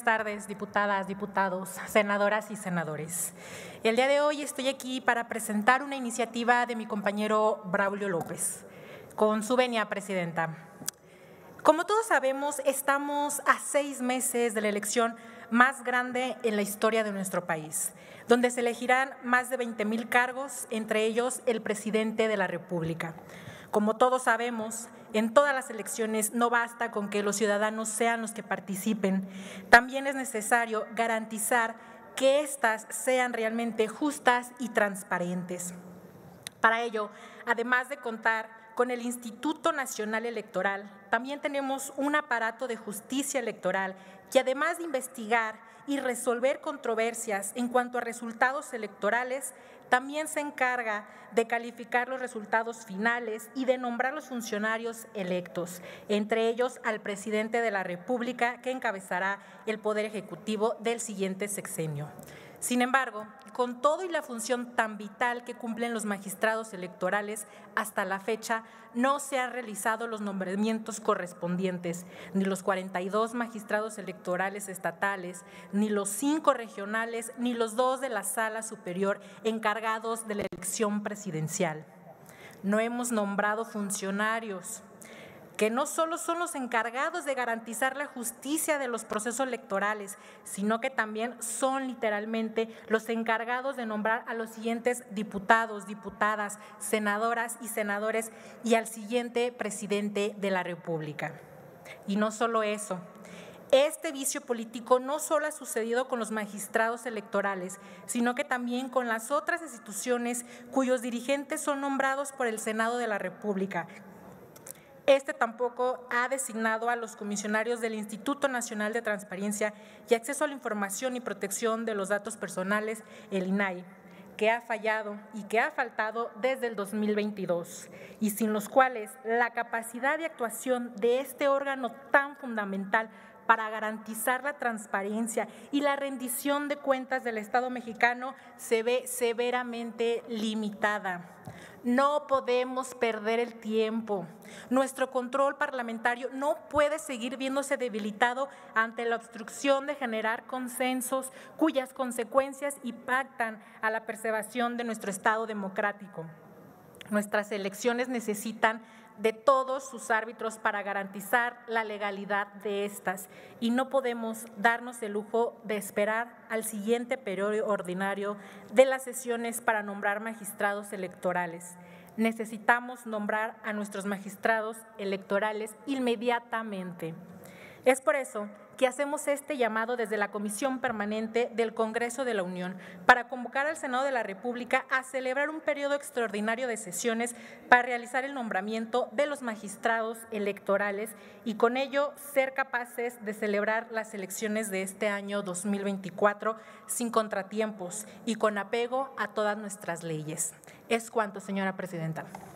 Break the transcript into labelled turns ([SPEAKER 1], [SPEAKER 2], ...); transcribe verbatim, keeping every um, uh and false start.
[SPEAKER 1] tardes, diputadas, diputados, senadoras y senadores. El día de hoy estoy aquí para presentar una iniciativa de mi compañero Braulio López. Con su venia, Presidenta. Como todos sabemos, estamos a seis meses de la elección más grande en la historia de nuestro país, donde se elegirán más de veinte mil cargos, entre ellos el presidente de la República. Como todos sabemos, en todas las elecciones no basta con que los ciudadanos sean los que participen, también es necesario garantizar que éstas sean realmente justas y transparentes. Para ello, además de contar con el Instituto Nacional Electoral, también tenemos un aparato de justicia electoral que, además de investigar y resolver controversias en cuanto a resultados electorales, también se encarga de calificar los resultados finales y de nombrar los funcionarios electos, entre ellos al presidente de la República, que encabezará el Poder Ejecutivo del siguiente sexenio. Sin embargo, con todo y la función tan vital que cumplen los magistrados electorales, hasta la fecha no se han realizado los nombramientos correspondientes, ni los cuarenta y dos magistrados electorales estatales, ni los cinco regionales, ni los dos de la Sala Superior encargados de la elección presidencial. No hemos nombrado funcionarios que no solo son los encargados de garantizar la justicia de los procesos electorales, sino que también son literalmente los encargados de nombrar a los siguientes diputados, diputadas, senadoras y senadores y al siguiente presidente de la República. Y no solo eso. Este vicio político no solo ha sucedido con los magistrados electorales, sino que también con las otras instituciones cuyos dirigentes son nombrados por el Senado de la República. Este tampoco ha designado a los comisionarios del Instituto Nacional de Transparencia y Acceso a la Información y Protección de los Datos Personales, el I N A I, que ha fallado y que ha faltado desde el dos mil veintidós, y sin los cuales la capacidad de actuación de este órgano tan fundamental para garantizar la transparencia y la rendición de cuentas del Estado mexicano se ve severamente limitada. No podemos perder el tiempo. Nuestro control parlamentario no puede seguir viéndose debilitado ante la obstrucción de generar consensos cuyas consecuencias impactan a la preservación de nuestro Estado democrático. Nuestras elecciones necesitan de todos sus árbitros para garantizar la legalidad de estas y no podemos darnos el lujo de esperar al siguiente periodo ordinario de las sesiones para nombrar magistrados electorales. Necesitamos nombrar a nuestros magistrados electorales inmediatamente. Es por eso que hacemos este llamado desde la Comisión Permanente del Congreso de la Unión para convocar al Senado de la República a celebrar un periodo extraordinario de sesiones para realizar el nombramiento de los magistrados electorales y con ello ser capaces de celebrar las elecciones de este año dos mil veinticuatro sin contratiempos y con apego a todas nuestras leyes. Es cuanto, señora Presidenta.